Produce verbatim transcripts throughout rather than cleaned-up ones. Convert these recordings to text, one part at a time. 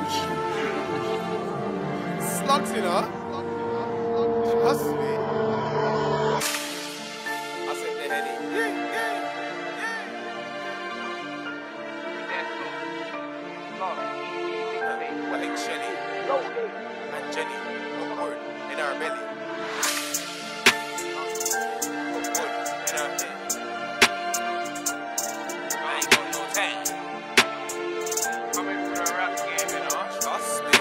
Slugs, you know? Trust me. I said the Henny. Yeah, yeah, yeah. What like Shelly? And Jenny. Oh, word. In our belly. Oh, word. In our head. I ain't got no time. Coming for the rap game, you know? Trust me.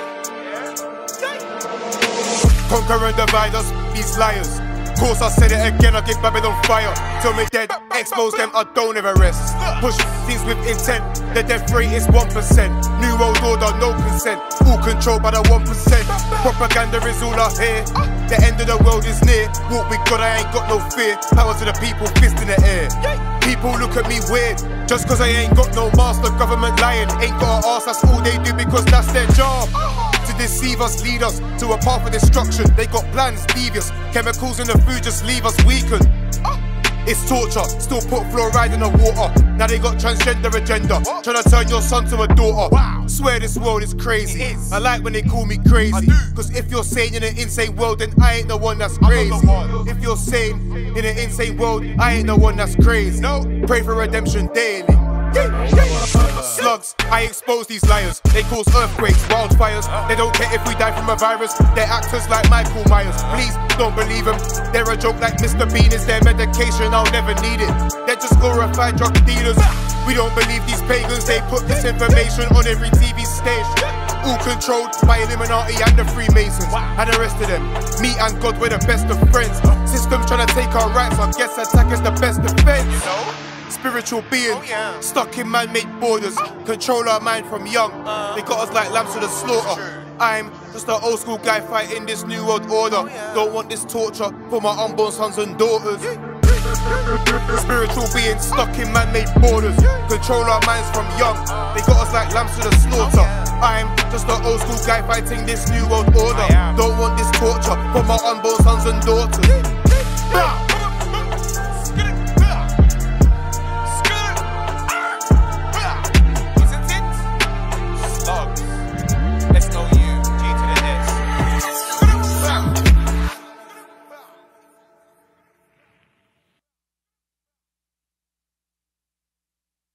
Conquer and divide us, these liars. Course I said it again, I give Babylon fire. Till me dead, expose them, I don't ever rest. Push things with intent, the death rate is one percent. New world order, no consent. All controlled by the one percent. Propaganda is all I hear. The end of the world is near. Walk with God, I ain't got no fear. Power to the people, fist in the air. People look at me weird, just cause I ain't got no master. Government lying, ain't got an ass, that's all they do because that's their job. To deceive us, lead us to a path of destruction. They got plans, devious. Chemicals in the food just leave us weakened. It's torture, still put fluoride in the water. Now they got transgender agenda, trying to turn your son to a daughter. Wow. Swear this world is crazy. Is. I like when they call me crazy, cause if you're sane in an insane world, then I ain't the one that's crazy. One. If you're sane in an insane world, I ain't the one that's crazy. No. Pray for redemption daily. Slugs, I expose these liars. They cause earthquakes, wildfires. They don't care if we die from a virus. They're actors like Michael Myers. Please don't believe them. They're a joke like Mister Bean is their medication. I'll never need it. They're just glorified drug dealers. We don't believe these pagans. They put this information on every T V stage. All controlled by Illuminati and the Freemasons and the rest of them. Me and God, we're the best of friends. System trying to take our rights. I guess attack is the best defense. Spiritual being, oh, yeah. Stuck in man-made borders, oh. Control our mind from young, uh, they got us like lambs to the slaughter. I'm just an old school guy fighting this new world order. Oh, yeah. Don't want this torture for my unborn sons and daughters. Yeah. Spiritual being, stuck in man-made borders, yeah. Control our minds from young, they got us like lambs to the slaughter. Oh, yeah. I'm just an old school guy fighting this new world order. Don't want this torture for my unborn sons and daughters. Yeah.